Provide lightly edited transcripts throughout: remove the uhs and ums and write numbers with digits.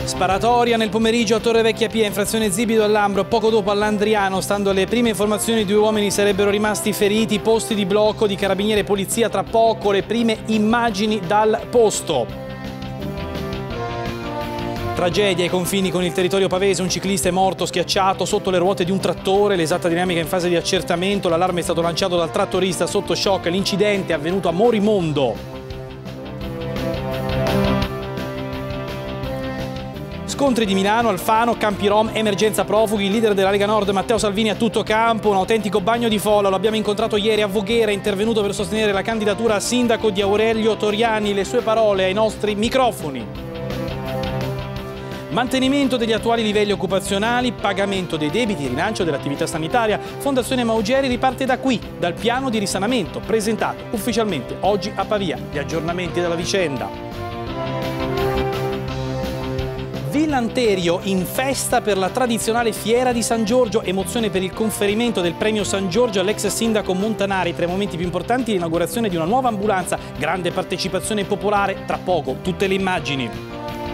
Sparatoria nel pomeriggio a Torrevecchia Pia, infrazione Zibido al Lambro. Poco dopo all'Andriano, stando alle prime informazioni, 2 uomini sarebbero rimasti feriti. Posti di blocco di carabinieri e polizia. Tra poco le prime immagini dal posto. Tragedia ai confini con il territorio pavese, un ciclista è morto schiacciato sotto le ruote di un trattore, l'esatta dinamica è in fase di accertamento, l'allarme è stato lanciato dal trattorista sotto shock, l'incidente è avvenuto a Morimondo. Scontri di Milano, Alfano, Campi Rom, emergenza profughi, il leader della Lega Nord Matteo Salvini a tutto campo, un autentico bagno di folla, lo abbiamo incontrato ieri a Voghera, è intervenuto per sostenere la candidatura a sindaco di Aurelio Toriani, le sue parole ai nostri microfoni. Mantenimento degli attuali livelli occupazionali, pagamento dei debiti, rilancio dell'attività sanitaria. Fondazione Maugeri riparte da qui, dal piano di risanamento presentato ufficialmente oggi a Pavia. Gli aggiornamenti della vicenda. Villanterio in festa per la tradizionale fiera di San Giorgio, emozione per il conferimento del premio San Giorgio all'ex sindaco Montanari. Tra i momenti più importanti l'inaugurazione di una nuova ambulanza, grande partecipazione popolare, tra poco tutte le immagini.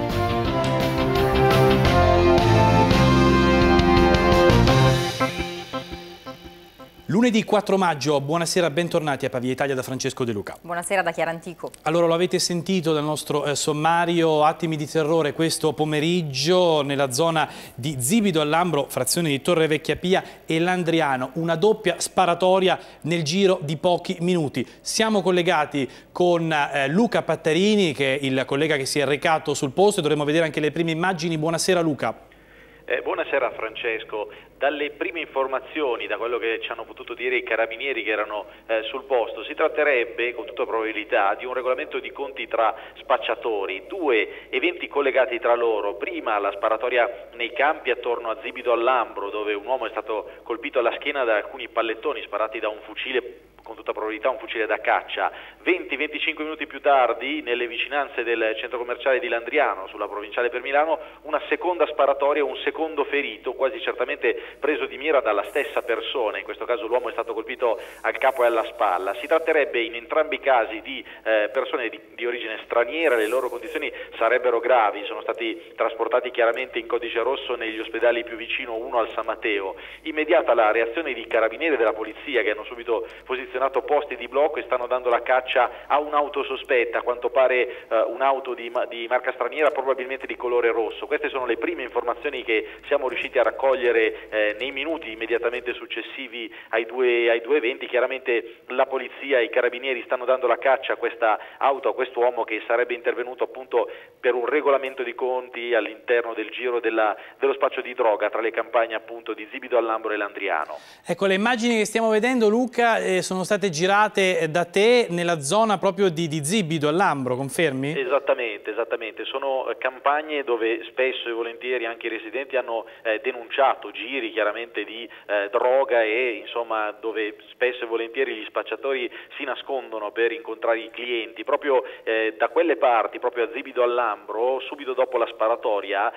Lunedì 4 maggio, buonasera, bentornati a Pavia Italia da Francesco De Luca. Buonasera da Chiara Antico. Allora, lo avete sentito dal nostro sommario, attimi di terrore questo pomeriggio nella zona di Zibido al Lambro, frazione di Torrevecchia Pia e Landriano, una doppia sparatoria nel giro di pochi minuti. Siamo collegati con Luca Pattarini, che è il collega che si è recato sul posto e dovremo vedere anche le prime immagini. Buonasera Luca. Buonasera Francesco. Dalle prime informazioni, da quello che ci hanno potuto dire i carabinieri che erano sul posto, si tratterebbe con tutta probabilità di un regolamento di conti tra spacciatori, 2 eventi collegati tra loro. Prima la sparatoria nei campi attorno a Zibido al Lambro, dove un uomo è stato colpito alla schiena da alcuni pallettoni sparati da un fucile, con tutta probabilità un fucile da caccia. 20-25 minuti più tardi, nelle vicinanze del centro commerciale di Landriano, sulla provinciale per Milano, una seconda sparatoria, un secondo ferito, quasi certamente preso di mira dalla stessa persona. In questo caso l'uomo è stato colpito al capo e alla spalla. Si tratterebbe in entrambi i casi di persone di origine straniera, le loro condizioni sarebbero gravi, sono stati trasportati chiaramente in codice rosso negli ospedali più vicino, uno al San Matteo. Immediata la reazione di carabinieri della polizia, che hanno subito posizionato posti di blocco e stanno dando la caccia a un'auto sospetta, a quanto pare un'auto di marca straniera, probabilmente di colore rosso. Queste sono le prime informazioni che siamo riusciti a raccogliere nei minuti immediatamente successivi ai due eventi. Chiaramente la polizia e i carabinieri stanno dando la caccia a questa auto, a quest'uomo che sarebbe intervenuto appunto per un regolamento di conti all'interno del giro dello spaccio di droga tra le campagne appunto di Zibido al Lambro e Landriano. Ecco, le immagini che stiamo vedendo, Luca, sono state girate da te nella zona proprio di Zibido al Lambro, confermi? Esattamente, sono campagne dove spesso e volentieri anche i residenti hanno denunciato giri chiaramente di droga e insomma dove spesso e volentieri gli spacciatori si nascondono per incontrare i clienti. Proprio da quelle parti, proprio a Zibido al Lambro, subito dopo la sparatoria,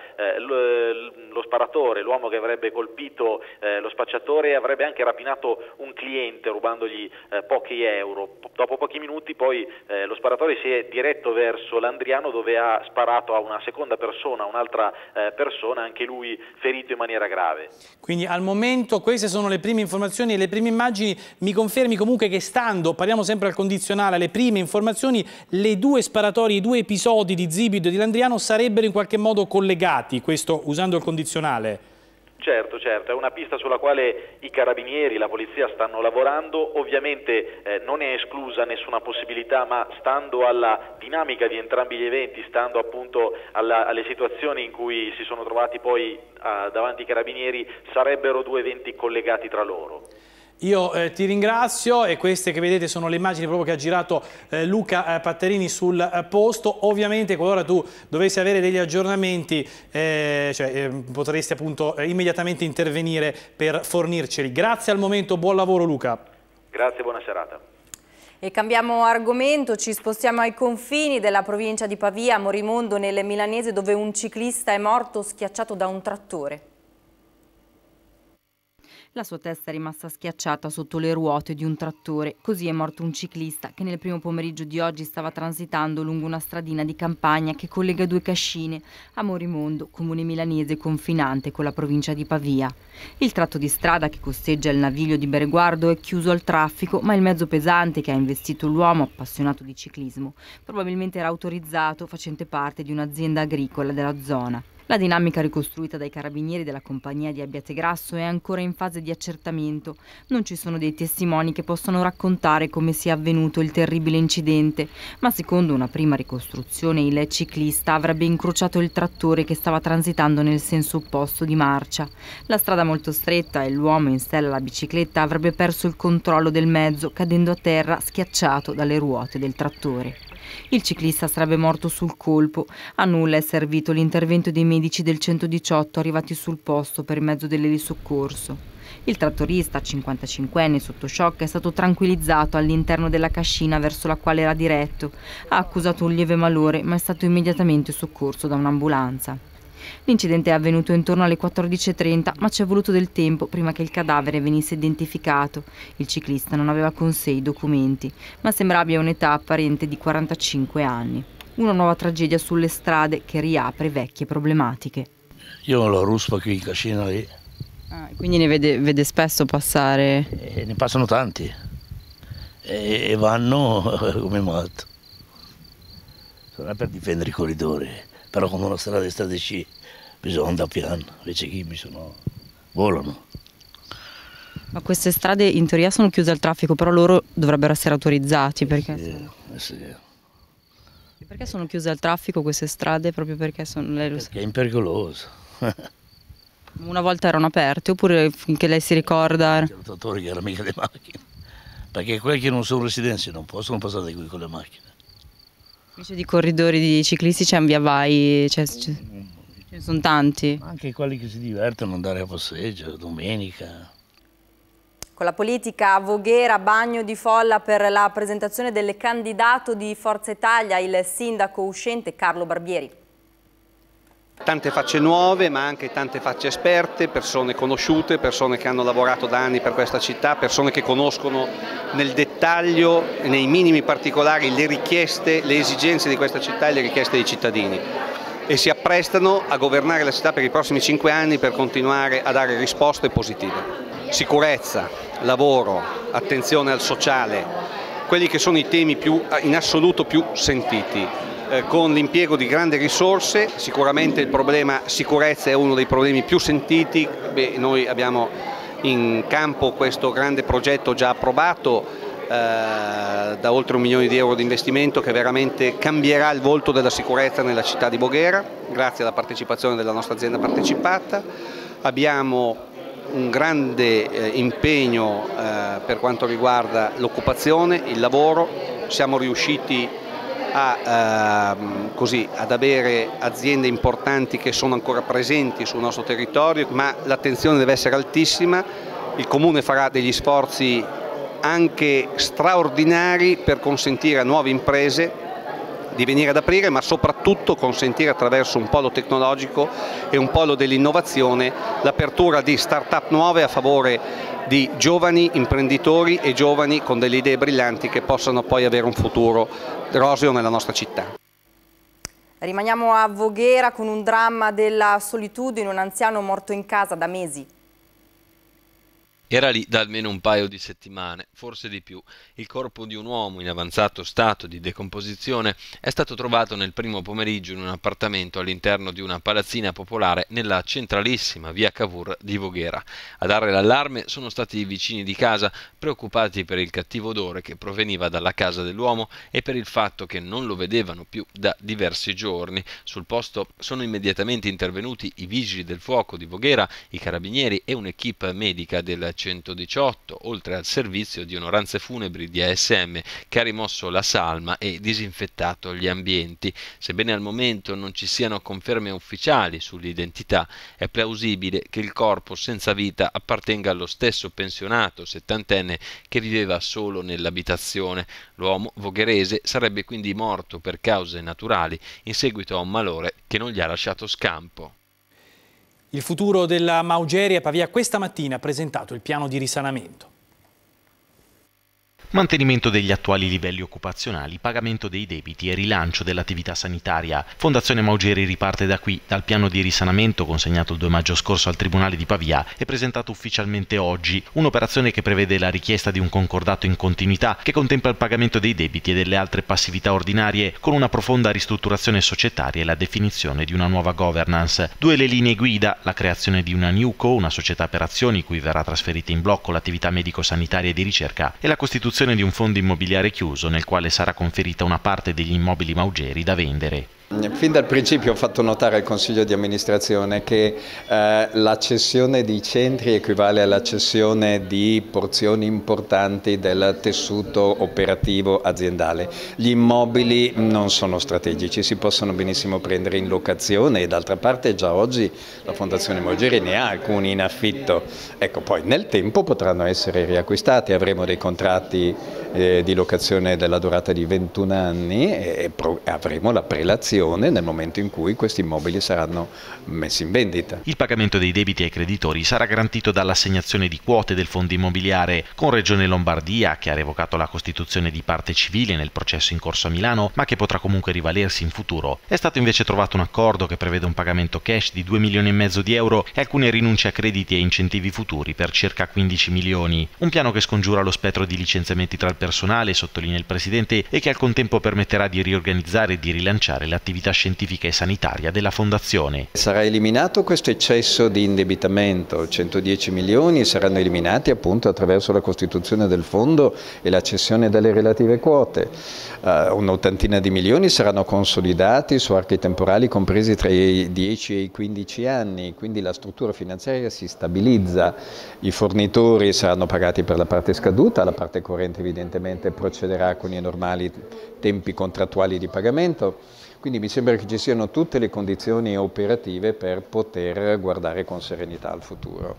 lo sparatore, l'uomo che avrebbe colpito lo spacciatore, avrebbe anche rapinato un cliente rubandogli pochi euro. Dopo pochi minuti poi lo sparatore si è diretto verso Landriano, dove ha sparato a una seconda persona, un'altra persona, anche lui ferito in maniera grave. Quindi al momento queste sono le prime informazioni e le prime immagini. Mi confermi comunque che stando, parliamo sempre al condizionale, alle prime informazioni, le due sparatorie, i due episodi di Zibido e di Landriano sarebbero in qualche modo collegati, questo usando il condizionale? Certo, è una pista sulla quale i carabinieri, la polizia stanno lavorando. Ovviamente non è esclusa nessuna possibilità, ma stando alla dinamica di entrambi gli eventi, stando appunto alle situazioni in cui si sono trovati poi davanti ai carabinieri, sarebbero due eventi collegati tra loro. Io ti ringrazio e queste che vedete sono le immagini proprio che ha girato Luca Pattarini sul posto. Ovviamente qualora tu dovessi avere degli aggiornamenti potresti appunto immediatamente intervenire per fornirceli. Grazie al momento, buon lavoro Luca. Grazie, buona serata. E cambiamo argomento, ci spostiamo ai confini della provincia di Pavia, a Morimondo nel Milanese, dove un ciclista è morto schiacciato da un trattore. La sua testa è rimasta schiacciata sotto le ruote di un trattore. Così è morto un ciclista che nel primo pomeriggio di oggi stava transitando lungo una stradina di campagna che collega due cascine a Morimondo, comune milanese confinante con la provincia di Pavia. Il tratto di strada che costeggia il Naviglio di Bereguardo è chiuso al traffico, ma il mezzo pesante che ha investito l'uomo, appassionato di ciclismo, probabilmente era autorizzato, facente parte di un'azienda agricola della zona. La dinamica ricostruita dai carabinieri della compagnia di Abbiategrasso è ancora in fase di accertamento. Non ci sono dei testimoni che possano raccontare come sia avvenuto il terribile incidente, ma secondo una prima ricostruzione il ciclista avrebbe incrociato il trattore che stava transitando nel senso opposto di marcia. La strada molto stretta e l'uomo in sella alla bicicletta avrebbe perso il controllo del mezzo, cadendo a terra schiacciato dalle ruote del trattore. Il ciclista sarebbe morto sul colpo. A nulla è servito l'intervento dei medici del 118 arrivati sul posto per mezzo dell'elisoccorso. Il trattorista, 55enne sotto shock, è stato tranquillizzato all'interno della cascina verso la quale era diretto. Ha accusato un lieve malore, ma è stato immediatamente soccorso da un'ambulanza. L'incidente è avvenuto intorno alle 14:30, ma ci è voluto del tempo prima che il cadavere venisse identificato. Il ciclista non aveva con sé i documenti, ma sembra abbia un'età apparente di 45 anni. Una nuova tragedia sulle strade che riapre vecchie problematiche. Io lo ruspo qui in cascina lì. Quindi ne vede spesso passare? Ne passano tanti e vanno come matto. Non è per difendere i corridori, però quando una strada è stradicì bisogna andare piano, invece qui volano. Ma queste strade in teoria sono chiuse al traffico, però loro dovrebbero essere autorizzati perché? Sì. Perché sono chiuse al traffico queste strade? Proprio perché Perché è pericoloso. Una volta erano aperte oppure finché lei si ricorda? I rotatori che erano mica le macchine, perché quelli che non sono residenti non possono passare qui con le macchine. Invece di corridori di ciclisti c'è un via vai, ce ne sono tanti. Anche quelli che si divertono ad andare a passeggio, domenica. Con la politica a Voghera, bagno di folla per la presentazione del candidato di Forza Italia, il sindaco uscente Carlo Barbieri. Tante facce nuove, ma anche tante facce esperte, persone conosciute, persone che hanno lavorato da anni per questa città, persone che conoscono nel dettaglio, nei minimi particolari, le richieste, le esigenze di questa città e le richieste dei cittadini. E si apprestano a governare la città per i prossimi 5 anni per continuare a dare risposte positive. Sicurezza, lavoro, attenzione al sociale, quelli che sono i temi in assoluto più sentiti. Con l'impiego di grandi risorse, sicuramente il problema sicurezza è uno dei problemi più sentiti. Noi abbiamo in campo questo grande progetto già approvato da oltre 1 milione di euro di investimento che veramente cambierà il volto della sicurezza nella città di Voghera, grazie alla partecipazione della nostra azienda partecipata. Abbiamo un grande impegno per quanto riguarda l'occupazione, il lavoro. Siamo riusciti ad avere aziende importanti che sono ancora presenti sul nostro territorio, ma l'attenzione deve essere altissima. Il Comune farà degli sforzi anche straordinari per consentire a nuove imprese di venire ad aprire, ma soprattutto consentire attraverso un polo tecnologico e un polo dell'innovazione l'apertura di start-up nuove a favore di giovani imprenditori e giovani con delle idee brillanti che possano poi avere un futuro roseo nella nostra città. Rimaniamo a Voghera con un dramma della solitudine, un anziano morto in casa da mesi. Era lì da almeno un paio di settimane, forse di più. Il corpo di un uomo in avanzato stato di decomposizione è stato trovato nel primo pomeriggio in un appartamento all'interno di una palazzina popolare nella centralissima via Cavour di Voghera. A dare l'allarme sono stati i vicini di casa, preoccupati per il cattivo odore che proveniva dalla casa dell'uomo e per il fatto che non lo vedevano più da diversi giorni. Sul posto sono immediatamente intervenuti i vigili del fuoco di Voghera, i carabinieri e un'equipe medica del 118, oltre al servizio di onoranze funebri di ASM che ha rimosso la salma e disinfettato gli ambienti. Sebbene al momento non ci siano conferme ufficiali sull'identità, è plausibile che il corpo senza vita appartenga allo stesso pensionato settantenne che viveva solo nell'abitazione. L'uomo vogherese sarebbe quindi morto per cause naturali in seguito a un malore che non gli ha lasciato scampo. Il futuro della Maugeria, Pavia questa mattina ha presentato il piano di risanamento. Mantenimento degli attuali livelli occupazionali, pagamento dei debiti e rilancio dell'attività sanitaria. Fondazione Maugeri riparte da qui, dal piano di risanamento consegnato il 2 maggio scorso al Tribunale di Pavia e presentato ufficialmente oggi. Un'operazione che prevede la richiesta di un concordato in continuità che contempla il pagamento dei debiti e delle altre passività ordinarie con una profonda ristrutturazione societaria e la definizione di una nuova governance. 2 le linee guida, la creazione di una NewCo, una società per azioni cui verrà trasferita in blocco l'attività medico-sanitaria e di ricerca, e la costituzione di un fondo immobiliare chiuso nel quale sarà conferita una parte degli immobili Maugeri da vendere. Fin dal principio ho fatto notare al Consiglio di amministrazione che la cessione di centri equivale alla cessione di porzioni importanti del tessuto operativo aziendale. Gli immobili non sono strategici, si possono benissimo prendere in locazione e d'altra parte già oggi la Fondazione Maugeri ne ha alcuni in affitto. Ecco, poi nel tempo potranno essere riacquistati, avremo dei contratti di locazione della durata di 21 anni e avremo la prelazione nel momento in cui questi immobili saranno messi in vendita. Il pagamento dei debiti ai creditori sarà garantito dall'assegnazione di quote del fondo immobiliare, con Regione Lombardia, che ha revocato la costituzione di parte civile nel processo in corso a Milano, ma che potrà comunque rivalersi in futuro. È stato invece trovato un accordo che prevede un pagamento cash di 2,5 milioni di euro e alcune rinunce a crediti e incentivi futuri per circa 15 milioni. Un piano che scongiura lo spettro di licenziamenti tra il personale, sottolinea il Presidente, e che al contempo permetterà di riorganizzare e di rilanciare l'attività scientifica e sanitaria della Fondazione. Sarà eliminato questo eccesso di indebitamento, 110 milioni saranno eliminati appunto attraverso la costituzione del fondo e la cessione delle relative quote. Un'ottantina di milioni saranno consolidati su archi temporali compresi tra i 10 e i 15 anni, quindi la struttura finanziaria si stabilizza, i fornitori saranno pagati per la parte scaduta, la parte corrente evidentemente procederà con i normali tempi contrattuali di pagamento. Quindi mi sembra che ci siano tutte le condizioni operative per poter guardare con serenità al futuro.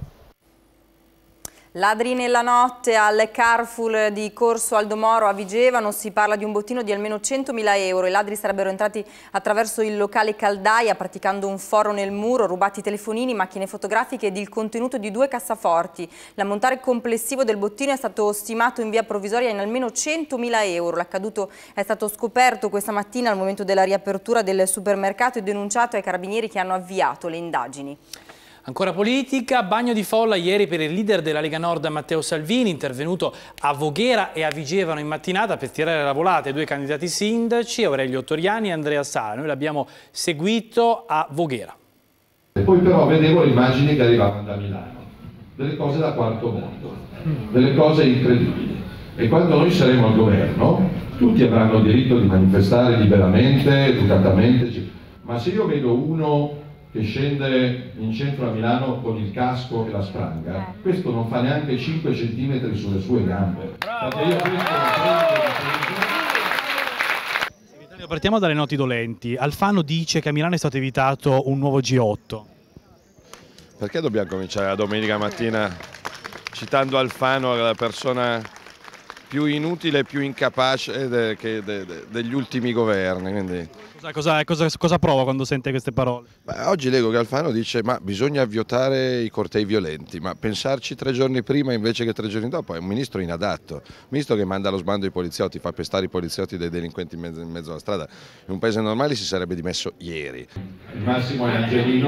Ladri nella notte al Carrefour di Corso Aldomoro a Vigevano, si parla di un bottino di almeno 100.000 euro. I ladri sarebbero entrati attraverso il locale caldaia praticando un foro nel muro, rubati telefonini, macchine fotografiche ed il contenuto di 2 cassaforti. L'ammontare complessivo del bottino è stato stimato in via provvisoria in almeno 100.000 euro. L'accaduto è stato scoperto questa mattina al momento della riapertura del supermercato e denunciato ai carabinieri che hanno avviato le indagini. Ancora politica, bagno di folla ieri per il leader della Lega Nord Matteo Salvini, intervenuto a Voghera e a Vigevano in mattinata per tirare la volata ai 2 candidati sindaci, Aurelio Toriani e Andrea Sala. Noi l'abbiamo seguito a Voghera. E poi però vedevo le immagini che arrivavano da Milano, delle cose da quarto mondo, delle cose incredibili. E quando noi saremo al governo, tutti avranno il diritto di manifestare liberamente, educatamente, ma se io vedo uno che scende in centro a Milano con il casco e la spranga, questo non fa neanche 5 centimetri sulle sue gambe. Perché io Segretario, partiamo dalle noti dolenti. Alfano dice che a Milano è stato evitato un nuovo G8. Perché dobbiamo cominciare la domenica mattina citando Alfano, la persona più inutile e più incapace degli ultimi governi? Quindi... Cosa prova quando sente queste parole? Beh, oggi leggo che Alfano dice ma bisogna avviare i cortei violenti, ma pensarci 3 giorni prima invece che 3 giorni dopo è un ministro inadatto, un ministro che manda allo sbando i poliziotti, fa pestare i poliziotti dei delinquenti in mezzo alla strada. In un paese normale si sarebbe dimesso ieri. Il Massimo è Angelino.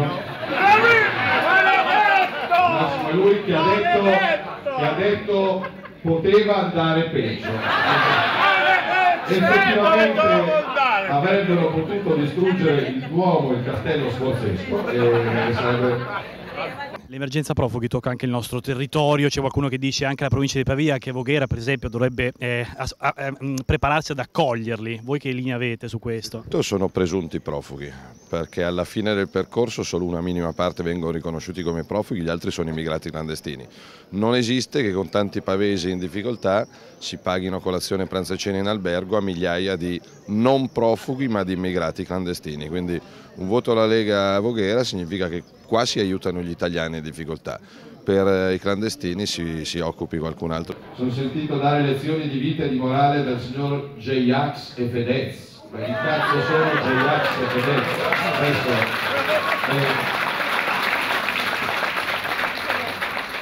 Massimo è lui che ha detto poteva andare peggio. Effettivamente avrebbero potuto distruggere il Duomo e il castello sforzesco e sarebbe... L'emergenza profughi tocca anche il nostro territorio, c'è qualcuno che dice anche la provincia di Pavia che Voghera per esempio dovrebbe prepararsi ad accoglierli. Voi che linea avete su questo? Sono presunti profughi, perché alla fine del percorso solo una minima parte vengono riconosciuti come profughi, gli altri sono immigrati clandestini. Non esiste che con tanti pavesi in difficoltà si paghino colazione, pranzo e cena in albergo a migliaia di non profughi ma di immigrati clandestini, quindi un voto alla Lega a Voghera significa che qua si aiutano gli italiani in difficoltà, per i clandestini si occupi qualcun altro. Sono sentito dare lezioni di vita e di morale dal signor J-Ax e Fedez. Ma chi cazzo sono J-Ax e Fedez?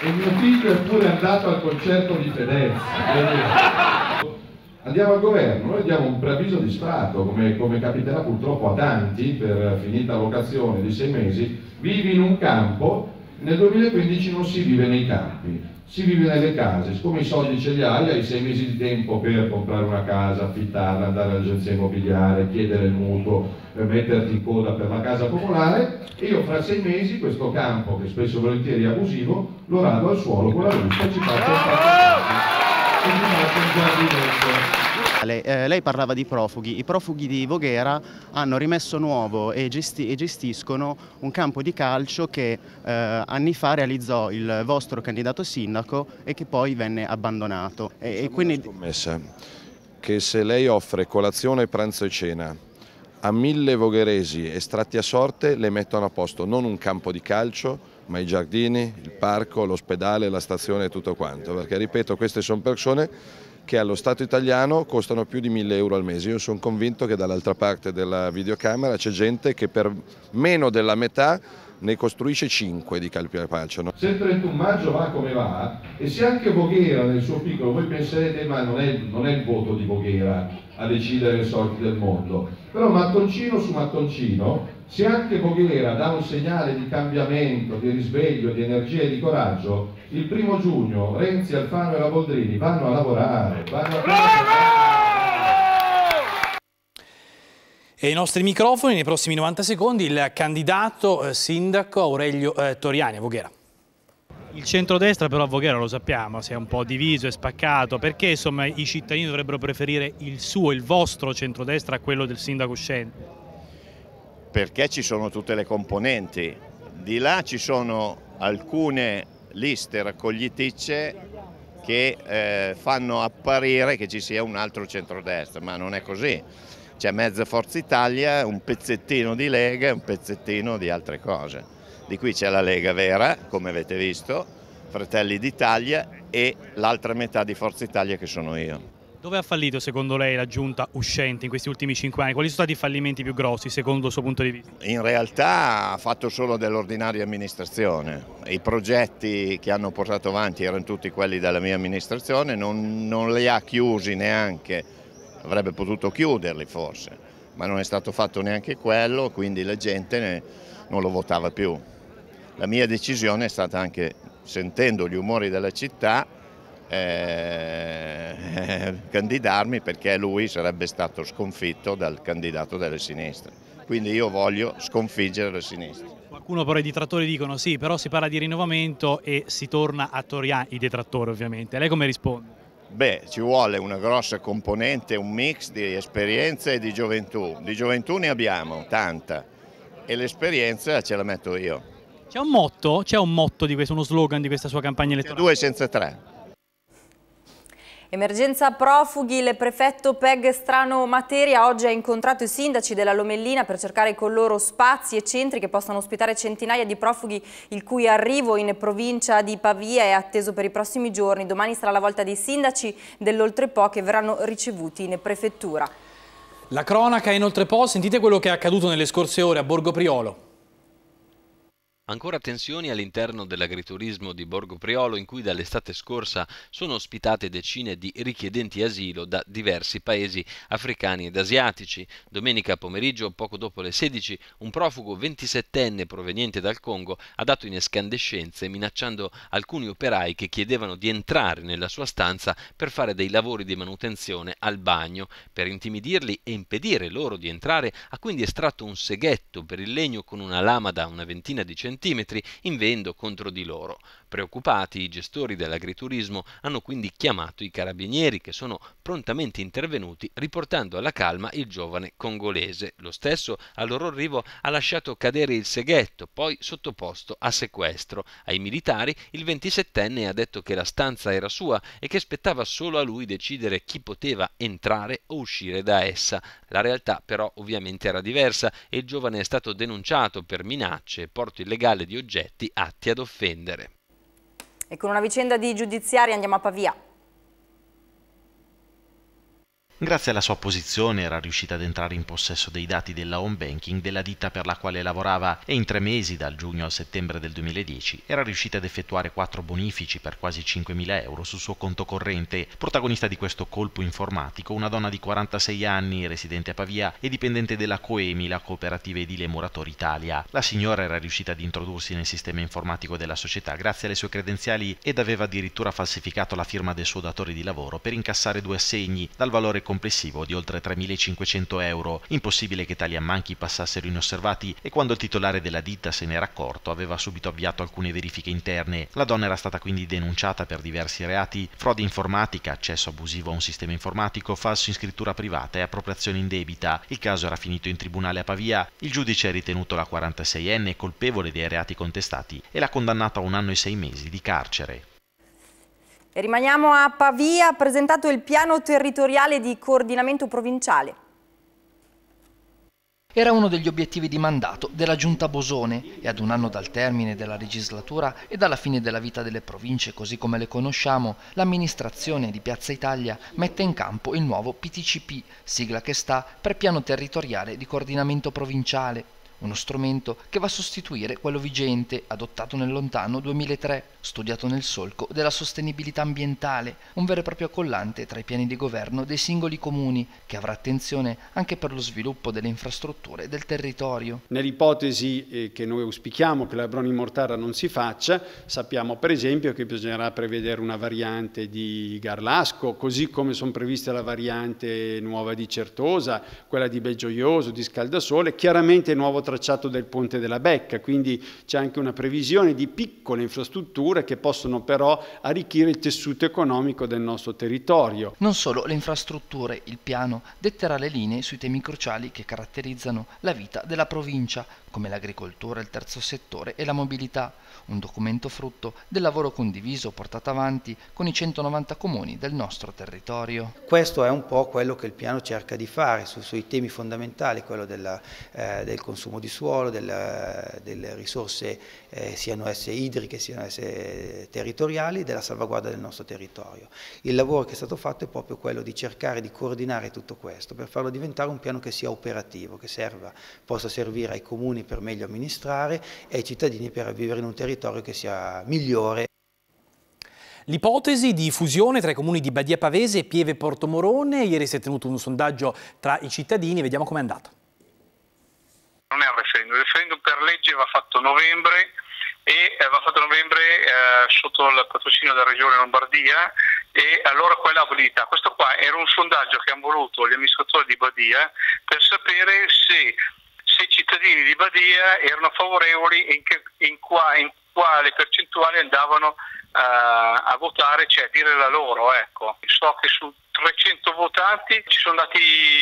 e mio figlio è pure andato al concerto di Fedez. Andiamo al governo, noi diamo un preavviso di sfratto, come capiterà purtroppo a tanti per finita locazione di 6 mesi, vivi in un campo, nel 2015 non si vive nei campi, si vive nelle case, siccome i soldi ce li hai 6 mesi di tempo per comprare una casa, affittarla, andare all'agenzia immobiliare, chiedere il mutuo, metterti in coda per la casa popolare, e io fra 6 mesi questo campo, che spesso e volentieri è abusivo, lo rado al suolo con la busta e ci faccio un giardinetto. Lei parlava di profughi. I profughi di Voghera hanno rimesso nuovo e gestiscono un campo di calcio che anni fa realizzò il vostro candidato sindaco e che poi venne abbandonato. E quindi... Una scommessa che se lei offre colazione, pranzo e cena a 1000 vogheresi estratti a sorte, le mettono a posto non un campo di calcio, ma i giardini, il parco, l'ospedale, la stazione e tutto quanto. Perché, ripeto, queste sono persone che allo Stato italiano costano più di 1000 euro al mese. Io sono convinto che dall'altra parte della videocamera c'è gente che per meno della metà ne costruisce 5 di campi da calcio. No? Se il 31 maggio va come va, e se anche Voghera nel suo piccolo, voi penserete ma non è il voto di Voghera a decidere le sorti del mondo, però mattoncino su mattoncino, se anche Voghera dà un segnale di cambiamento, di risveglio, di energia e di coraggio, il 1° giugno Renzi, Alfano e la Boldrini vanno a lavorare, E ai nostri microfoni, nei prossimi 90 secondi, il candidato sindaco Aurelio Toriani a Voghera. Il centrodestra però a Voghera, lo sappiamo, si è un po' diviso e spaccato. Perché insomma i cittadini dovrebbero preferire il vostro centrodestra a quello del sindaco uscente? Perché ci sono tutte le componenti. Di là ci sono alcune liste raccogliticce che fanno apparire che ci sia un altro centrodestra, ma non è così. C'è mezza Forza Italia, un pezzettino di Lega e un pezzettino di altre cose. Di qui c'è la Lega vera, come avete visto, Fratelli d'Italia e l'altra metà di Forza Italia che sono io. Dove ha fallito secondo lei la giunta uscente in questi ultimi 5 anni? Quali sono stati i fallimenti più grossi secondo il suo punto di vista? In realtà ha fatto solo dell'ordinaria amministrazione. I progetti che hanno portato avanti erano tutti quelli della mia amministrazione, non li ha chiusi neanche, avrebbe potuto chiuderli forse, ma non è stato fatto neanche quello, quindi la gente non lo votava più. La mia decisione è stata anche, sentendo gli umori della città, candidarmi perché lui sarebbe stato sconfitto dal candidato delle sinistre. Quindi io voglio sconfiggere la sinistra. Qualcuno però i detrattori dicono sì, però si parla di rinnovamento e si torna a Toriani, i detrattori ovviamente. Lei come risponde? Beh, ci vuole una grossa componente, un mix di esperienza e di gioventù. Di gioventù ne abbiamo, tanta, e l'esperienza ce la metto io. C'è un motto? C'è un motto di questo, uno slogan di questa sua campagna elettorale? 2 senza 3. Emergenza profughi, il prefetto Peg Strano Materia oggi ha incontrato i sindaci della Lomellina per cercare con loro spazi e centri che possano ospitare centinaia di profughi il cui arrivo in provincia di Pavia è atteso per i prossimi giorni. Domani sarà la volta dei sindaci dell'Oltrepo che verranno ricevuti in prefettura. La cronaca in Oltrepo, sentite quello che è accaduto nelle scorse ore a Borgo Priolo. Ancora tensioni all'interno dell'agriturismo di Borgo Priolo, in cui dall'estate scorsa sono ospitate decine di richiedenti asilo da diversi paesi africani ed asiatici. Domenica pomeriggio, poco dopo le 16, un profugo 27enne proveniente dal Congo ha dato in escandescenze minacciando alcuni operai che chiedevano di entrare nella sua stanza per fare dei lavori di manutenzione al bagno. Per intimidirli e impedire loro di entrare ha quindi estratto un seghetto per il legno con una lama da una ventina di centimetri, inveendo contro di loro. Preoccupati, i gestori dell'agriturismo hanno quindi chiamato i carabinieri, che sono prontamente intervenuti riportando alla calma il giovane congolese. Lo stesso al loro arrivo ha lasciato cadere il seghetto, poi sottoposto a sequestro. Ai militari il 27enne ha detto che la stanza era sua e che spettava solo a lui decidere chi poteva entrare o uscire da essa. La realtà però ovviamente era diversa e il giovane è stato denunciato per minacce e porto illegale di oggetti atti ad offendere. E con una vicenda di giudiziaria andiamo a Pavia. Grazie alla sua posizione era riuscita ad entrare in possesso dei dati della home banking della ditta per la quale lavorava e in 3 mesi, dal giugno al settembre del 2010, era riuscita ad effettuare 4 bonifici per quasi 5.000 euro sul suo conto corrente. Protagonista di questo colpo informatico, una donna di 46 anni, residente a Pavia e dipendente della Coemi, la cooperativa edile Muratori Italia. La signora era riuscita ad introdursi nel sistema informatico della società grazie alle sue credenziali ed aveva addirittura falsificato la firma del suo datore di lavoro per incassare 2 assegni dal valore complessivo di oltre 3.500 euro. Impossibile che tali ammanchi passassero inosservati e quando il titolare della ditta se n'era accorto aveva subito avviato alcune verifiche interne. La donna era stata quindi denunciata per diversi reati: frode informatica, accesso abusivo a un sistema informatico, falso in scrittura privata e appropriazione indebita. Il caso era finito in tribunale a Pavia. Il giudice ha ritenuto la 46enne colpevole dei reati contestati e l'ha condannata a 1 anno e 6 mesi di carcere. E rimaniamo a Pavia, ha presentato il piano territoriale di coordinamento provinciale. Era uno degli obiettivi di mandato della Giunta Bosone e ad 1 anno dal termine della legislatura e dalla fine della vita delle province così come le conosciamo, l'amministrazione di Piazza Italia mette in campo il nuovo PTCP, sigla che sta per Piano Territoriale di Coordinamento Provinciale. Uno strumento che va a sostituire quello vigente, adottato nel lontano 2003, studiato nel solco della sostenibilità ambientale, un vero e proprio collante tra i piani di governo dei singoli comuni, che avrà attenzione anche per lo sviluppo delle infrastrutture del territorio. Nell'ipotesi che noi auspichiamo che la Broni-Mortara non si faccia, sappiamo per esempio che bisognerà prevedere una variante di Garlasco, così come sono previste la variante nuova di Certosa, quella di Belgioioso, di Scaldasole, chiaramente il nuovo tracciato del Ponte della Becca, quindi c'è anche una previsione di piccole infrastrutture che possono però arricchire il tessuto economico del nostro territorio. Non solo le infrastrutture, il piano detterà le linee sui temi cruciali che caratterizzano la vita della provincia, come l'agricoltura, il terzo settore e la mobilità. Un documento frutto del lavoro condiviso portato avanti con i 190 comuni del nostro territorio. Questo è un po' quello che il piano cerca di fare sui temi fondamentali, quello del consumo di suolo, delle risorse siano esse idriche, siano esse territoriali, della salvaguardia del nostro territorio. Il lavoro che è stato fatto è proprio quello di cercare di coordinare tutto questo per farlo diventare un piano che sia operativo, che possa servire ai comuni per meglio amministrare e ai cittadini per vivere in un territorio che sia migliore. L'ipotesi di fusione tra i comuni di Badia Pavese e Pieve Portomorone, ieri si è tenuto un sondaggio tra i cittadini, vediamo com'è andato. Non è un referendum, il referendum per legge va fatto a novembre e va fatto a novembre sotto il patrocinio della Regione Lombardia e allora quella abilità. Questo qua era un sondaggio che hanno voluto gli amministratori di Badia per sapere se i cittadini di Badia erano favorevoli e in quale percentuale andavano a votare, cioè a dire la loro. Ecco. So che su 300 votanti ci sono andati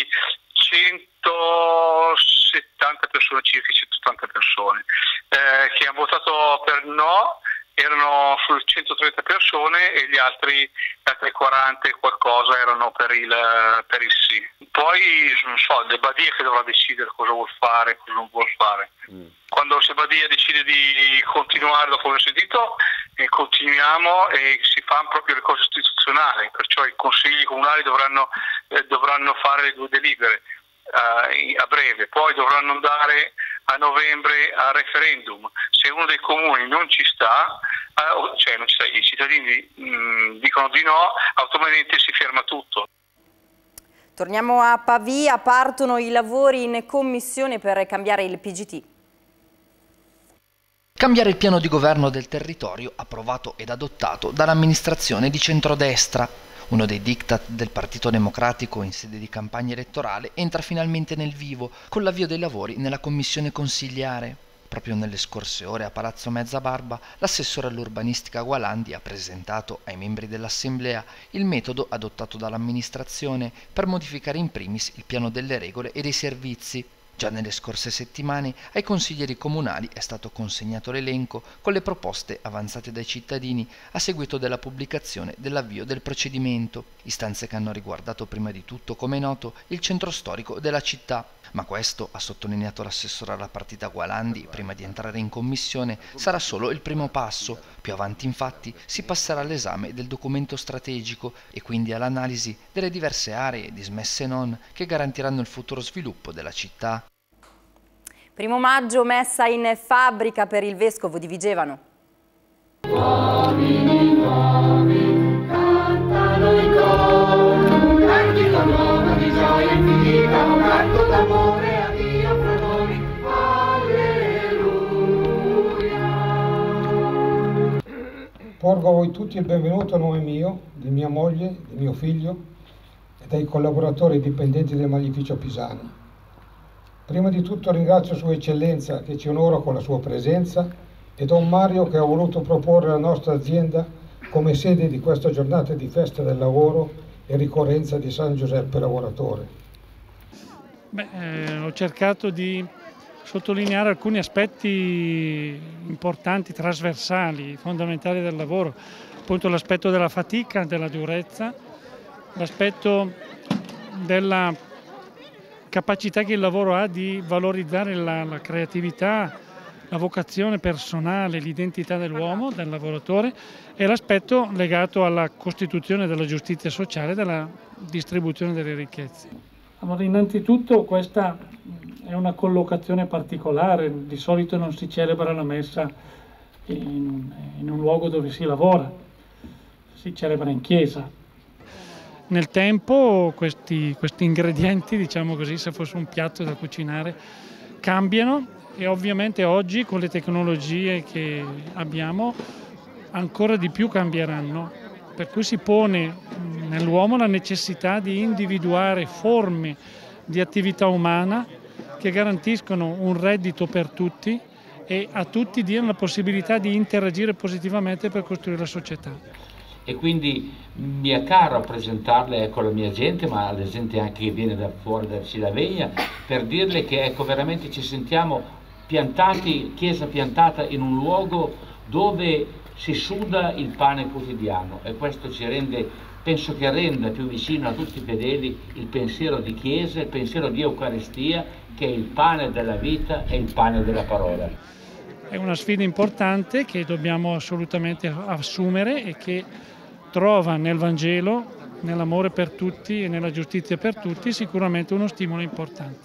170 persone, circa 180 persone, che hanno votato per no, erano su 130 persone e gli altri 40 e qualcosa erano per il sì. Poi non so, è Badia che dovrà decidere cosa vuol fare e cosa non vuol fare. Quando se Badia decide di continuare dopo aver sentito, continuiamo e si fanno proprio le cose istituzionali, perciò i consigli comunali dovranno fare le 2 delibere a breve, poi dovranno andare a novembre a referendum. Se uno dei comuni non ci sta, i cittadini dicono di no, automaticamente si ferma tutto. Torniamo a Pavia, partono i lavori in commissione per cambiare il PGT. Cambiare il piano di governo del territorio approvato ed adottato dall'amministrazione di centrodestra. Uno dei diktat del Partito Democratico in sede di campagna elettorale entra finalmente nel vivo con l'avvio dei lavori nella commissione consigliare. Proprio nelle scorse ore a Palazzo Mezzabarba, l'assessore all'urbanistica Gualandi ha presentato ai membri dell'Assemblea il metodo adottato dall'amministrazione per modificare in primis il piano delle regole e dei servizi. Già nelle scorse settimane ai consiglieri comunali è stato consegnato l'elenco con le proposte avanzate dai cittadini a seguito della pubblicazione dell'avvio del procedimento, istanze che hanno riguardato prima di tutto, come è noto, il centro storico della città. Ma questo, ha sottolineato l'assessore alla partita Gualandi prima di entrare in commissione, sarà solo il primo passo. Più avanti infatti si passerà all'esame del documento strategico e quindi all'analisi delle diverse aree, dismesse e non, che garantiranno il futuro sviluppo della città. 1° maggio, messa in fabbrica per il vescovo di Vigevano. Uomini nuovi, cantano i cori, cantica nuova di gioia infinita, un canto d'amore a Dio fra noi, alleluia. Porgo a voi tutti il benvenuto a nome mio, di mia moglie, di mio figlio e dai collaboratori dipendenti del Magnificio Pisani. Prima di tutto ringrazio Sua Eccellenza che ci onora con la sua presenza e Don Mario che ha voluto proporre la nostra azienda come sede di questa giornata di festa del lavoro e ricorrenza di San Giuseppe Lavoratore. Ho cercato di sottolineare alcuni aspetti importanti, trasversali, fondamentali del lavoro, appunto l'aspetto della fatica, della durezza, l'aspetto della capacità che il lavoro ha di valorizzare la creatività, la vocazione personale, l'identità dell'uomo, del lavoratore, e l'aspetto legato alla costituzione della giustizia sociale e della distribuzione delle ricchezze. Allora, innanzitutto questa è una collocazione particolare, di solito non si celebra la messa in un luogo dove si lavora, si celebra in chiesa. Nel tempo questi ingredienti, diciamo così, se fosse un piatto da cucinare, cambiano e ovviamente oggi con le tecnologie che abbiamo ancora di più cambieranno, per cui si pone nell'uomo la necessità di individuare forme di attività umana che garantiscono un reddito per tutti e a tutti diano la possibilità di interagire positivamente per costruire la società. E quindi mi è caro presentarle la mia gente, ma alla gente anche che viene da fuori da Cilavegna, per dirle che veramente ci sentiamo piantati, chiesa piantata in un luogo dove si suda il pane quotidiano, e questo ci rende, penso che renda più vicino a tutti i fedeli il pensiero di chiesa, il pensiero di Eucaristia, che è il pane della vita e il pane della parola. È una sfida importante che dobbiamo assolutamente assumere e che trova nel Vangelo, nell'amore per tutti e nella giustizia per tutti, sicuramente uno stimolo importante.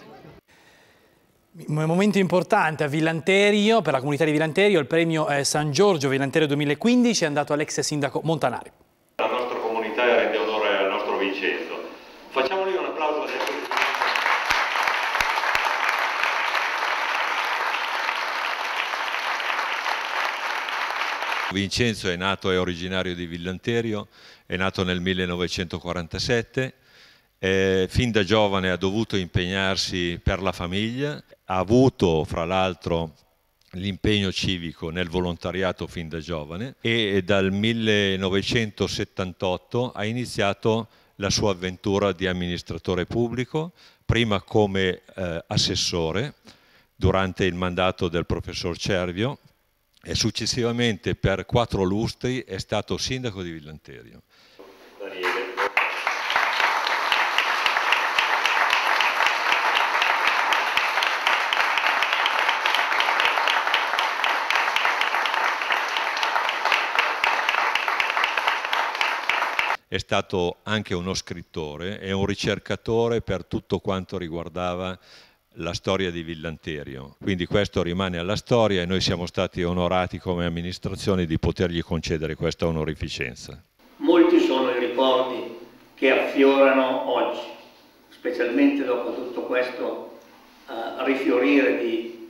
Un momento importante a Villanterio, per la comunità di Villanterio, il premio San Giorgio Villanterio 2015 è andato all'ex sindaco Montanari. La nostra comunità rende onore al nostro Vincenzo. Facciamogli un applauso a tutti. Vincenzo è nato, è originario di Villanterio, è nato nel 1947, fin da giovane ha dovuto impegnarsi per la famiglia, ha avuto fra l'altro l'impegno civico nel volontariato fin da giovane e dal 1978 ha iniziato la sua avventura di amministratore pubblico, prima come assessore durante il mandato del professor Cervio, e successivamente per 4 lustri è stato sindaco di Villanterio. È stato anche uno scrittore e un ricercatore per tutto quanto riguardava la storia di Villanterio, quindi questo rimane alla storia e noi siamo stati onorati come amministrazione di potergli concedere questa onorificenza. Molti sono i ricordi che affiorano oggi, specialmente dopo tutto questo rifiorire di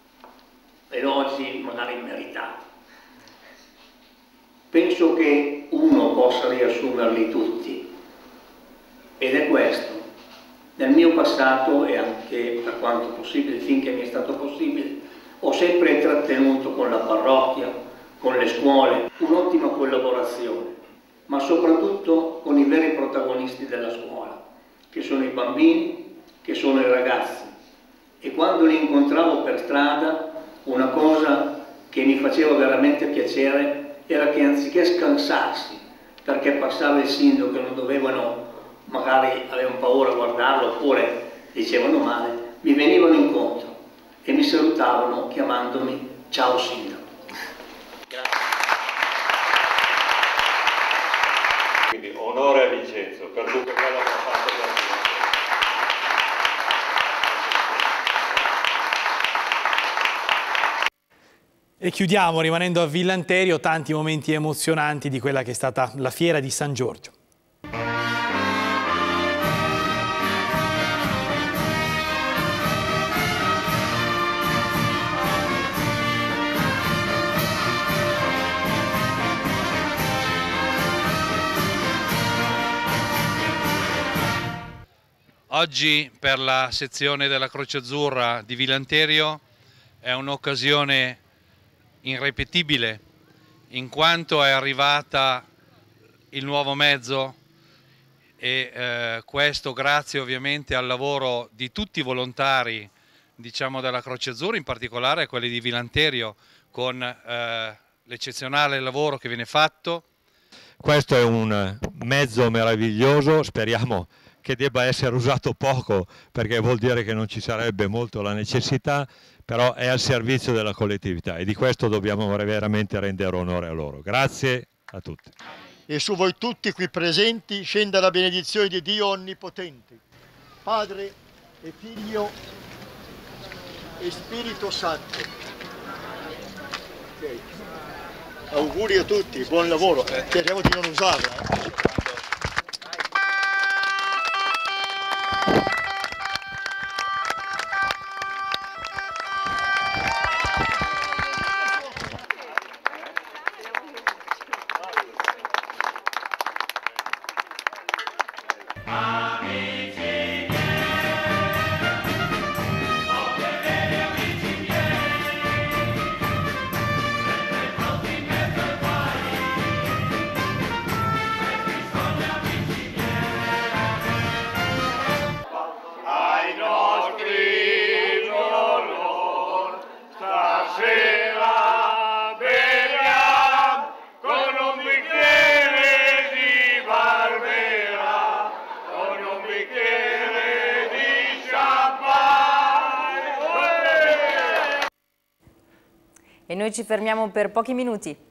elogi magari immeritati. Penso che uno possa riassumerli tutti, ed è questo. Nel mio passato, e anche per quanto possibile, finché mi è stato possibile, ho sempre trattenuto con la parrocchia, con le scuole, un'ottima collaborazione, ma soprattutto con i veri protagonisti della scuola, che sono i bambini, che sono i ragazzi. E quando li incontravo per strada, una cosa che mi faceva veramente piacere era che anziché scansarsi perché passava il sindaco e non dovevano, magari avevano paura a guardarlo oppure dicevano male, mi venivano incontro e mi salutavano chiamandomi ciao sindaco. Grazie. Quindi onore a Vincenzo per tutto quello che ha fatto per noi. E chiudiamo rimanendo a Villanterio, tanti momenti emozionanti di quella che è stata la fiera di San Giorgio. Oggi per la sezione della Croce Azzurra di Villanterio è un'occasione irripetibile, in quanto è arrivata il nuovo mezzo e questo grazie ovviamente al lavoro di tutti i volontari, diciamo, della Croce Azzurra, in particolare quelli di Villanterio, con l'eccezionale lavoro che viene fatto. Questo è un mezzo meraviglioso, speriamo che debba essere usato poco, perché vuol dire che non ci sarebbe molto la necessità, però è al servizio della collettività e di questo dobbiamo veramente rendere onore a loro. Grazie a tutti. E su voi tutti qui presenti scenda la benedizione di Dio Onnipotente, Padre e Figlio e Spirito Santo. Okay. Auguri a tutti, buon lavoro, speriamo di non usarla. E noi ci fermiamo per pochi minuti.